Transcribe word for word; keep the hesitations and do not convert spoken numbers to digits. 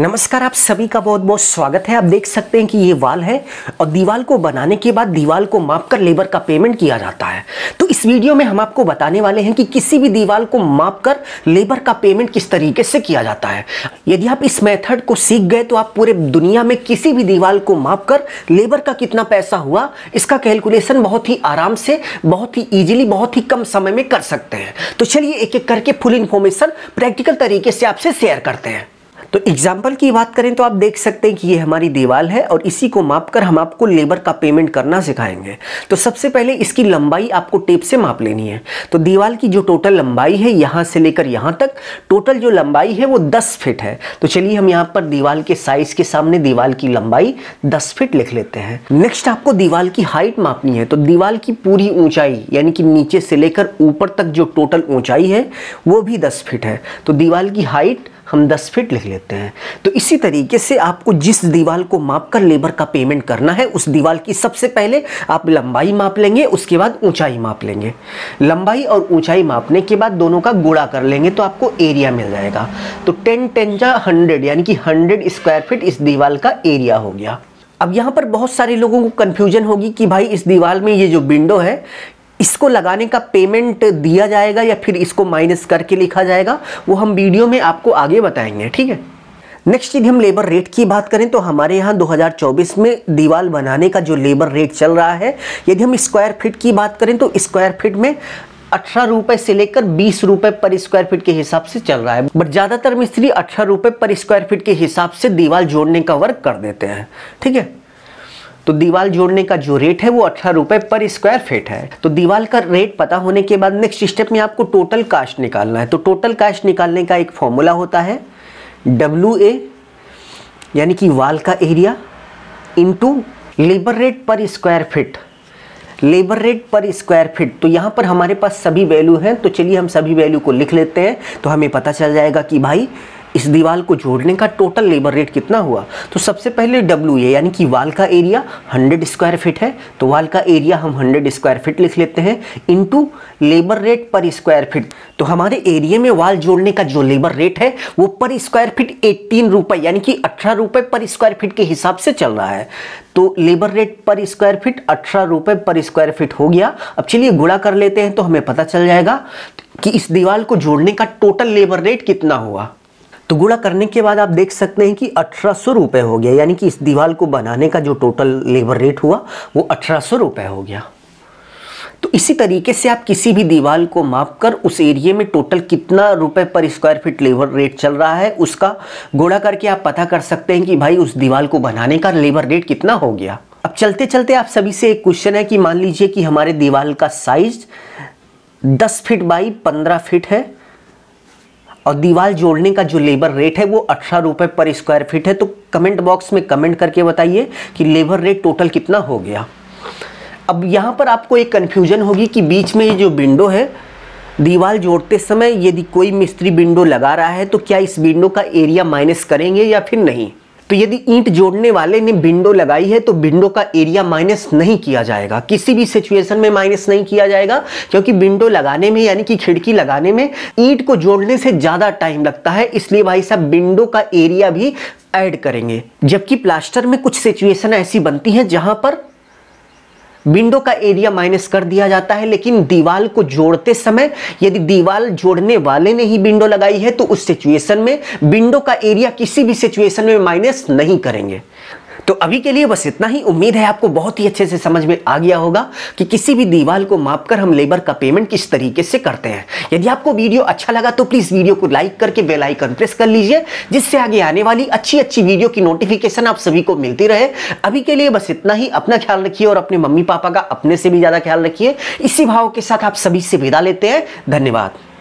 नमस्कार, आप सभी का बहुत बहुत स्वागत है। आप देख सकते हैं कि ये वाल है और दीवार को बनाने के बाद दीवार को मापकर लेबर का पेमेंट किया जाता है। तो इस वीडियो में हम आपको बताने वाले हैं कि किसी भी दीवार को मापकर लेबर का पेमेंट किस तरीके से किया जाता है। यदि आप इस मेथड को सीख गए तो आप पूरे दुनिया में किसी भी दीवार को मापकर लेबर का कितना पैसा हुआ इसका कैलकुलेशन बहुत ही आराम से, बहुत ही ईजिली, बहुत ही कम समय में कर सकते हैं। तो चलिए एक एक करके फुल इंफॉर्मेशन प्रैक्टिकल तरीके से आपसे शेयर करते हैं। तो एग्जाम्पल की बात करें तो आप देख सकते हैं कि ये हमारी दीवार है और इसी को मापकर हम आपको लेबर का पेमेंट करना सिखाएंगे। तो सबसे पहले इसकी लंबाई आपको टेप से माप लेनी है। तो दीवार की जो टोटल लंबाई है यहाँ से लेकर यहाँ तक टोटल जो लंबाई है वो दस फीट है। तो चलिए हम यहाँ पर दीवार के साइज के सामने दीवार की लंबाई दस फीट लिख लेते हैं। नेक्स्ट आपको दीवार की हाइट मापनी है। तो दीवार की पूरी ऊंचाई यानी कि नीचे से लेकर ऊपर तक जो टोटल ऊंचाई है वो भी दस फीट है। तो दीवार की हाइट हम दस फीट लिख लेते हैं। तो इसी तरीके से आपको जिस दीवार को मापकर लेबर का पेमेंट करना है उस दीवार की सबसे पहले आप लंबाई माप लेंगे, उसके बाद ऊंचाई माप लेंगे। लंबाई और ऊंचाई मापने के बाद दोनों का गुणा कर लेंगे तो आपको एरिया मिल जाएगा। तो टेन टेन जा हंड्रेड यानी कि हंड्रेड स्क्वायर फीट इस दीवार का एरिया हो गया। अब यहाँ पर बहुत सारे लोगों को कन्फ्यूजन होगी कि भाई इस दीवार में ये जो विंडो है इसको लगाने का पेमेंट दिया जाएगा या फिर इसको माइनस करके लिखा जाएगा, वो हम वीडियो में आपको आगे बताएंगे, ठीक है। नेक्स्ट यदि हम लेबर रेट की बात करें तो हमारे यहाँ दो हज़ार चौबीस में दीवार बनाने का जो लेबर रेट चल रहा है, यदि हम स्क्वायर फीट की बात करें तो स्क्वायर फीट में अठारह रुपए से लेकर बीस रुपए पर स्क्वायर फीट के हिसाब से चल रहा है। बट ज़्यादातर मिस्त्री अठारह रुपए पर स्क्वायर फीट के हिसाब से दीवार जोड़ने का वर्क कर देते हैं, ठीक है। तो दीवार जोड़ने का जो रेट है वो अठारह रुपए पर स्क्वायर फीट है। तो दीवार का रेट पता होने के बाद नेक्स्ट स्टेप में आपको टोटल कास्ट निकालना है। तो टोटल कास्ट निकालने का एक फॉर्मूला होता है डब्ल्यू ए यानी कि वाल का area into labour rate per square feet. Labour rate per square feet, तो यहाँ पर हमारे पास सभी वैल्यू हैं। तो चलिए हम सभी वैल्यू को लिख लेते हैं तो हमें पता चल जाएगा कि भाई इस दीवार को जोड़ने का टोटल लेबर रेट कितना हुआ। तो सबसे पहले डब्ल्यू ए यानी कि वाल का एरिया हंड्रेड स्क्वायर फीट है। तो वाल का एरिया हम हंड्रेड स्क्वायर फीट लिख लेते हैं into labour rate per square feet. तो हमारे एरिया में वाल जोड़ने का जो लेबर रेट है वो पर स्क्वायर फीट एटीन रुपए यानी कि अठारह रुपए पर स्क्वायर फीट के हिसाब से चल रहा है। तो labour rate per square feet अठारह रुपए पर स्क्वायर फीट हो गया। अब चलिए गुणा कर लेते हैं तो हमें पता चल जाएगा कि इस दीवार को जोड़ने का टोटल लेबर रेट कितना हुआ। तो गुणा करने के बाद आप देख सकते हैं कि अठारह सौ रुपये हो गया, यानी कि इस दीवार को बनाने का जो टोटल लेबर रेट हुआ वो अठारह सौ रुपये हो गया। तो इसी तरीके से आप किसी भी दीवार को मापकर उस एरिया में टोटल कितना रुपए पर स्क्वायर फीट लेबर रेट चल रहा है उसका गुणा करके आप पता कर सकते हैं कि भाई उस दीवार को बनाने का लेबर रेट कितना हो गया। अब चलते चलते आप सभी से एक क्वेश्चन है कि मान लीजिए कि हमारे दीवार का साइज दस फीट बाई पंद्रह फीट है और दीवार जोड़ने का जो लेबर रेट है वो अठारह रुपए पर स्क्वायर फीट है। तो कमेंट बॉक्स में कमेंट करके बताइए कि लेबर रेट टोटल कितना हो गया। अब यहाँ पर आपको एक कन्फ्यूजन होगी कि बीच में ये जो विंडो है दीवार जोड़ते समय यदि कोई मिस्त्री विंडो लगा रहा है तो क्या इस विंडो का एरिया माइनस करेंगे या फिर नहीं। तो यदि ईंट जोड़ने वाले ने विंडो लगाई है तो विंडो का एरिया माइनस नहीं किया जाएगा, किसी भी सिचुएशन में माइनस नहीं किया जाएगा, क्योंकि विंडो लगाने में यानी कि खिड़की लगाने में ईंट को जोड़ने से ज़्यादा टाइम लगता है, इसलिए भाई साहब विंडो का एरिया भी ऐड करेंगे। जबकि प्लास्टर में कुछ सिचुएशन ऐसी बनती हैं जहां पर विंडो का एरिया माइनस कर दिया जाता है, लेकिन दीवार को जोड़ते समय यदि दीवार जोड़ने वाले ने ही विंडो लगाई है तो उस सिचुएशन में विंडो का एरिया किसी भी सिचुएशन में माइनस नहीं करेंगे। तो अभी के लिए बस इतना ही। उम्मीद है आपको बहुत ही अच्छे से समझ में आ गया होगा कि किसी भी दीवार को मापकर हम लेबर का पेमेंट किस तरीके से करते हैं। यदि आपको वीडियो अच्छा लगा तो प्लीज वीडियो को लाइक करके बेल आइकन प्रेस कर लीजिए, जिससे आगे आने वाली अच्छी अच्छी वीडियो की नोटिफिकेशन आप सभी को मिलती रहे। अभी के लिए बस इतना ही। अपना ख्याल रखिए और अपने मम्मी पापा का अपने से भी ज्यादा ख्याल रखिए। इसी भाव के साथ आप सभी से विदा लेते हैं। धन्यवाद।